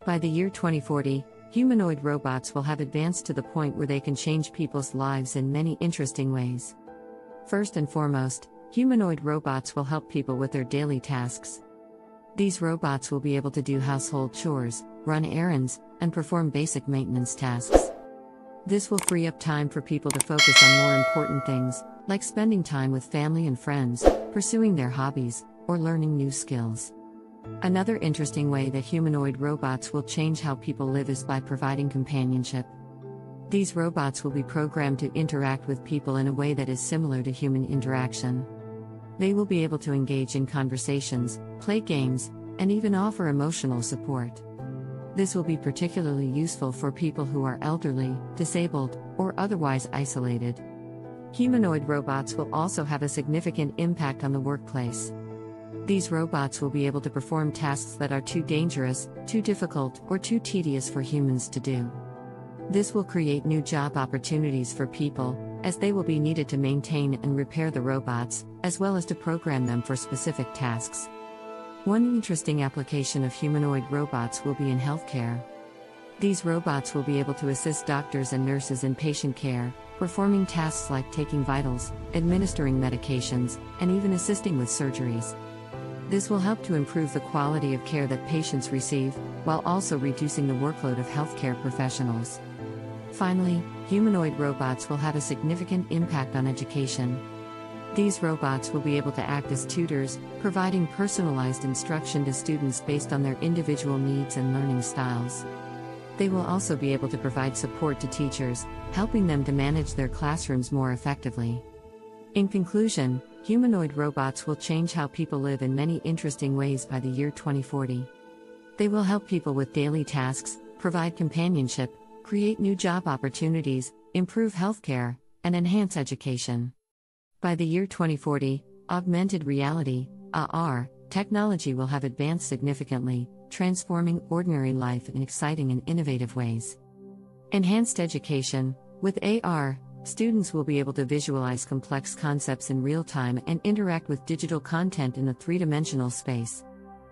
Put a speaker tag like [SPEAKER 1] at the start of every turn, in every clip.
[SPEAKER 1] By the year 2040, humanoid robots will have advanced to the point where they can change people's lives in many interesting ways. First and foremost, humanoid robots will help people with their daily tasks. These robots will be able to do household chores, run errands, and perform basic maintenance tasks. This will free up time for people to focus on more important things, like spending time with family and friends, pursuing their hobbies, or learning new skills. Another interesting way that humanoid robots will change how people live is by providing companionship. These robots will be programmed to interact with people in a way that is similar to human interaction. They will be able to engage in conversations, play games, and even offer emotional support. This will be particularly useful for people who are elderly, disabled, or otherwise isolated. Humanoid robots will also have a significant impact on the workplace. These robots will be able to perform tasks that are too dangerous, too difficult, or too tedious for humans to do. This will create new job opportunities for people, as they will be needed to maintain and repair the robots, as well as to program them for specific tasks. One interesting application of humanoid robots will be in healthcare. These robots will be able to assist doctors and nurses in patient care, performing tasks like taking vitals, administering medications, and even assisting with surgeries. This will help to improve the quality of care that patients receive, while also reducing the workload of healthcare professionals. Finally, humanoid robots will have a significant impact on education. These robots will be able to act as tutors, providing personalized instruction to students based on their individual needs and learning styles. They will also be able to provide support to teachers, helping them to manage their classrooms more effectively. In conclusion, humanoid robots will change how people live in many interesting ways by the year 2040. They will help people with daily tasks, provide companionship, create new job opportunities, improve healthcare, and enhance education. By the year 2040, augmented reality, AR, technology will have advanced significantly, transforming ordinary life in exciting and innovative ways. Enhanced education. With AR, students will be able to visualize complex concepts in real time and interact with digital content in a three-dimensional space.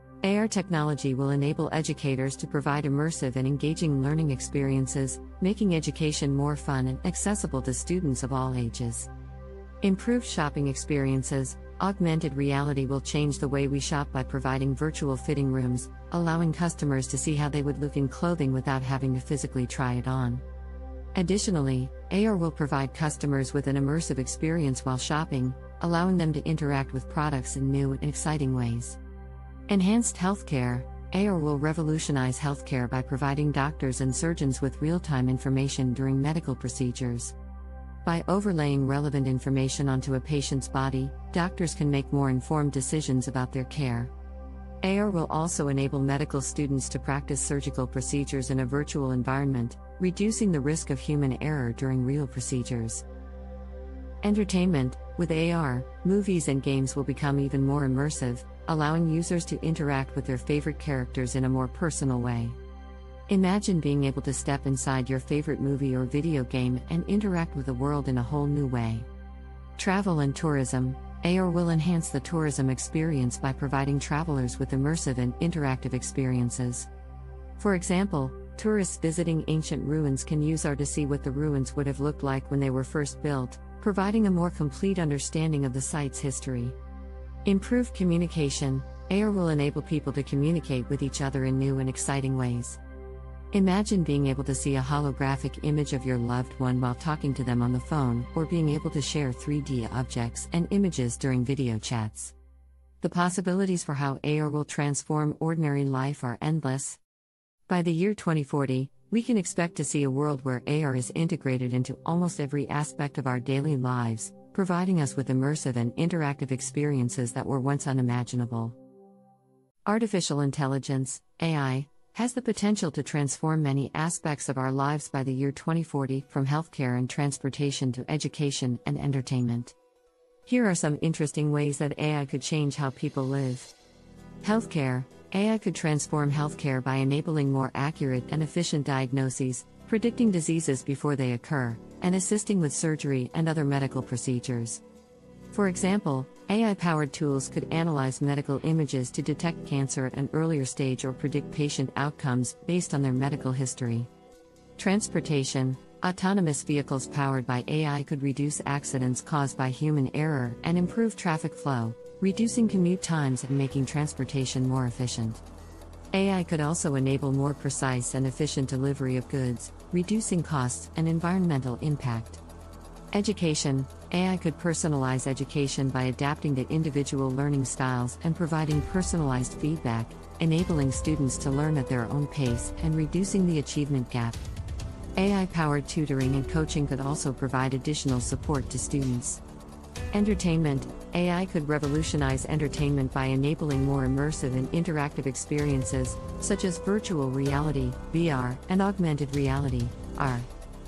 [SPEAKER 1] AR technology will enable educators to provide immersive and engaging learning experiences, making education more fun and accessible to students of all ages. Improved shopping experiences. Augmented reality will change the way we shop by providing virtual fitting rooms, allowing customers to see how they would look in clothing without having to physically try it on. Additionally, AR will provide customers with an immersive experience while shopping, allowing them to interact with products in new and exciting ways. Enhanced healthcare. AR will revolutionize healthcare by providing doctors and surgeons with real-time information during medical procedures. By overlaying relevant information onto a patient's body, doctors can make more informed decisions about their care. AR will also enable medical students to practice surgical procedures in a virtual environment, reducing the risk of human error during real procedures. Entertainment. With AR, movies and games will become even more immersive, allowing users to interact with their favorite characters in a more personal way. Imagine being able to step inside your favorite movie or video game and interact with the world in a whole new way. Travel and tourism. AR will enhance the tourism experience by providing travelers with immersive and interactive experiences. For example, tourists visiting ancient ruins can use AR to see what the ruins would have looked like when they were first built, providing a more complete understanding of the site's history. Improved communication. AR will enable people to communicate with each other in new and exciting ways. Imagine being able to see a holographic image of your loved one while talking to them on the phone, or being able to share 3D objects and images during video chats. The possibilities for how AR will transform ordinary life are endless. By the year 2040, we can expect to see a world where AR is integrated into almost every aspect of our daily lives, providing us with immersive and interactive experiences that were once unimaginable. Artificial intelligence, AI, has the potential to transform many aspects of our lives by the year 2040, from healthcare and transportation to education and entertainment. Here are some interesting ways that AI could change how people live. Healthcare. AI could transform healthcare by enabling more accurate and efficient diagnoses, predicting diseases before they occur, and assisting with surgery and other medical procedures. For example, AI-powered tools could analyze medical images to detect cancer at an earlier stage or predict patient outcomes based on their medical history. Transportation. Autonomous vehicles powered by AI could reduce accidents caused by human error and improve traffic flow, reducing commute times and making transportation more efficient. AI could also enable more precise and efficient delivery of goods, reducing costs and environmental impact. Education. AI could personalize education by adapting to individual learning styles and providing personalized feedback, enabling students to learn at their own pace and reducing the achievement gap. AI-powered tutoring and coaching could also provide additional support to students. Entertainment. AI could revolutionize entertainment by enabling more immersive and interactive experiences, such as virtual reality, VR, and augmented reality, AR.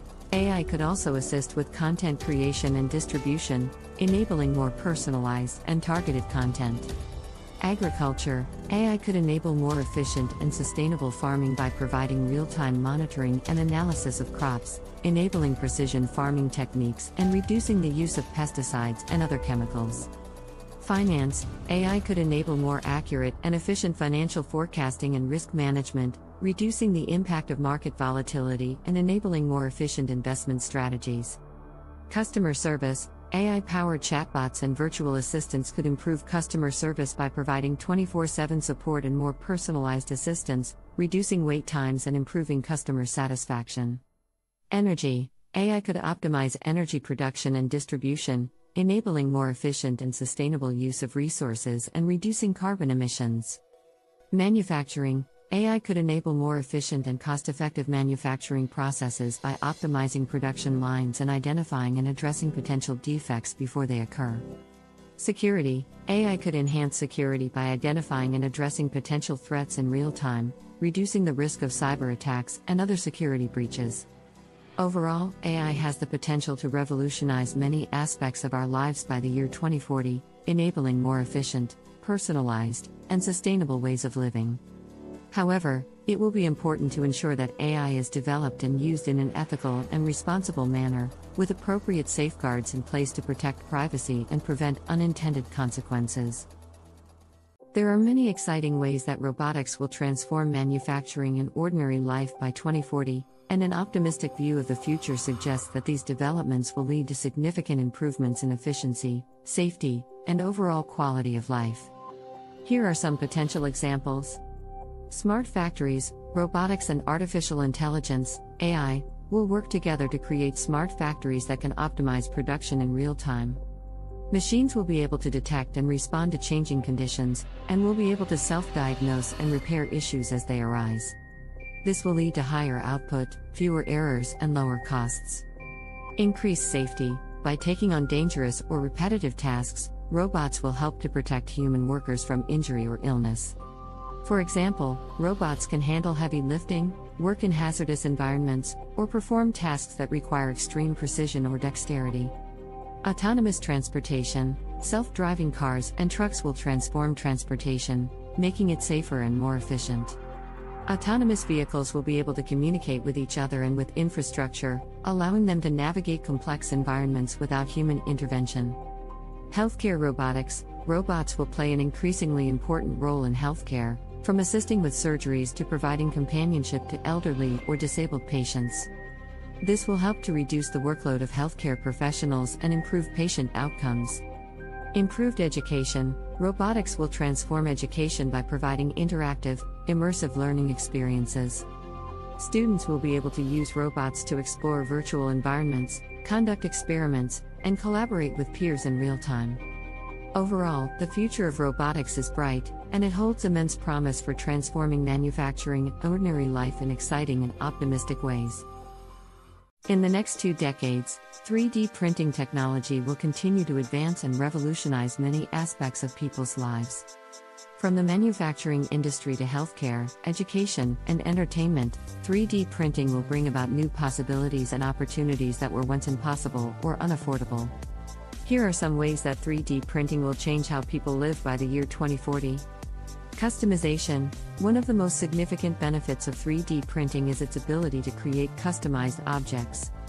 [SPEAKER 1] AI could also assist with content creation and distribution, enabling more personalized and targeted content. Agriculture. AI could enable more efficient and sustainable farming by providing real-time monitoring and analysis of crops, enabling precision farming techniques and reducing the use of pesticides and other chemicals. Finance. AI could enable more accurate and efficient financial forecasting and risk management, reducing the impact of market volatility and enabling more efficient investment strategies. Customer service. AI-powered chatbots and virtual assistants could improve customer service by providing 24/7 support and more personalized assistance, reducing wait times and improving customer satisfaction. Energy. AI could optimize energy production and distribution, enabling more efficient and sustainable use of resources and reducing carbon emissions. Manufacturing. AI could enable more efficient and cost-effective manufacturing processes by optimizing production lines and identifying and addressing potential defects before they occur. Security. AI could enhance security by identifying and addressing potential threats in real time, reducing the risk of cyber attacks and other security breaches. Overall, AI has the potential to revolutionize many aspects of our lives by the year 2040, enabling more efficient, personalized, and sustainable ways of living. However, it will be important to ensure that AI is developed and used in an ethical and responsible manner, with appropriate safeguards in place to protect privacy and prevent unintended consequences. There are many exciting ways that robotics will transform manufacturing and ordinary life by 2040, and an optimistic view of the future suggests that these developments will lead to significant improvements in efficiency, safety, and overall quality of life. Here are some potential examples. Smart factories, robotics and artificial intelligence, AI, will work together to create smart factories that can optimize production in real time. Machines will be able to detect and respond to changing conditions, and will be able to self-diagnose and repair issues as they arise. This will lead to higher output, fewer errors, and lower costs. Increased safety. By taking on dangerous or repetitive tasks, robots will help to protect human workers from injury or illness. For example, robots can handle heavy lifting, work in hazardous environments, or perform tasks that require extreme precision or dexterity. Autonomous transportation. Self-driving cars and trucks will transform transportation, making it safer and more efficient. Autonomous vehicles will be able to communicate with each other and with infrastructure, allowing them to navigate complex environments without human intervention. Healthcare robotics. Robots will play an increasingly important role in healthcare, from assisting with surgeries to providing companionship to elderly or disabled patients. This will help to reduce the workload of healthcare professionals and improve patient outcomes. Improved education. Robotics will transform education by providing interactive, immersive learning experiences. Students will be able to use robots to explore virtual environments, conduct experiments, and collaborate with peers in real time. Overall, the future of robotics is bright, and it holds immense promise for transforming manufacturing and ordinary life in exciting and optimistic ways. In the next 2 decades, 3D printing technology will continue to advance and revolutionize many aspects of people's lives. From the manufacturing industry to healthcare, education, and entertainment, 3D printing will bring about new possibilities and opportunities that were once impossible or unaffordable. Here are some ways that 3D printing will change how people live by the year 2040. Customization. One of the most significant benefits of 3D printing is its ability to create customized objects.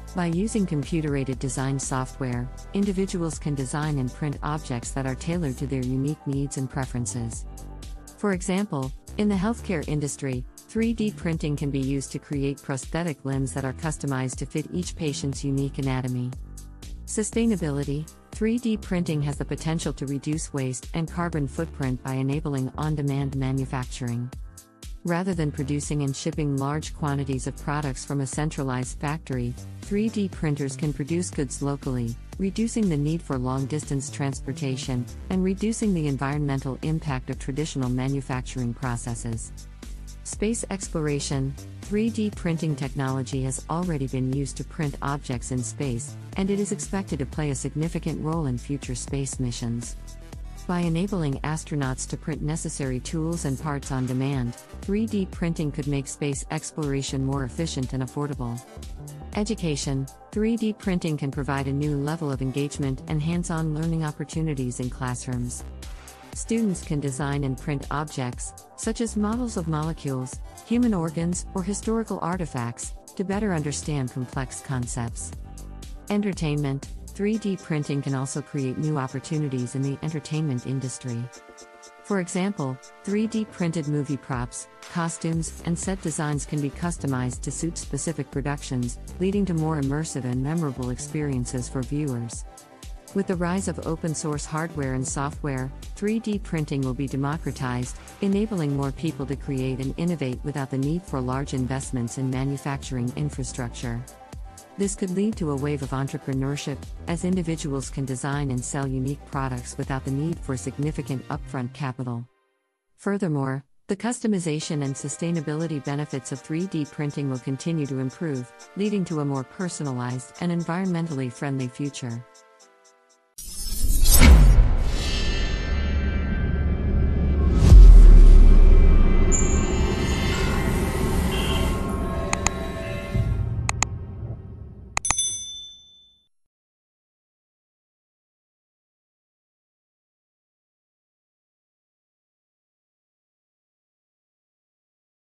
[SPEAKER 1] By using computer-aided design software, individuals can design and print objects that are tailored to their unique needs and preferences. For example, in the healthcare industry, 3D printing can be used to create prosthetic limbs that are customized to fit each patient's unique anatomy. Sustainability: 3D printing has the potential to reduce waste and carbon footprint by enabling on-demand manufacturing. Rather than producing and shipping large quantities of products from a centralized factory, 3D printers can produce goods locally, reducing the need for long-distance transportation and reducing the environmental impact of traditional manufacturing processes. Space exploration: 3D printing technology has already been used to print objects in space, and it is expected to play a significant role in future space missions. By enabling astronauts to print necessary tools and parts on demand, 3D printing could make space exploration more efficient and affordable. Education: 3D printing can provide a new level of engagement and hands-on learning opportunities in classrooms. Students can design and print objects, such as models of molecules, human organs, or historical artifacts, to better understand complex concepts. Entertainment: 3D printing can also create new opportunities in the entertainment industry. For example, 3D printed movie props, costumes, and set designs can be customized to suit specific productions, leading to more immersive and memorable experiences for viewers. With the rise of open-source hardware and software, 3D printing will be democratized, enabling more people to create and innovate without the need for large investments in manufacturing infrastructure. This could lead to a wave of entrepreneurship, as individuals can design and sell unique products without the need for significant upfront capital. Furthermore, the customization and sustainability benefits of 3D printing will continue to improve, leading to a more personalized and environmentally friendly future.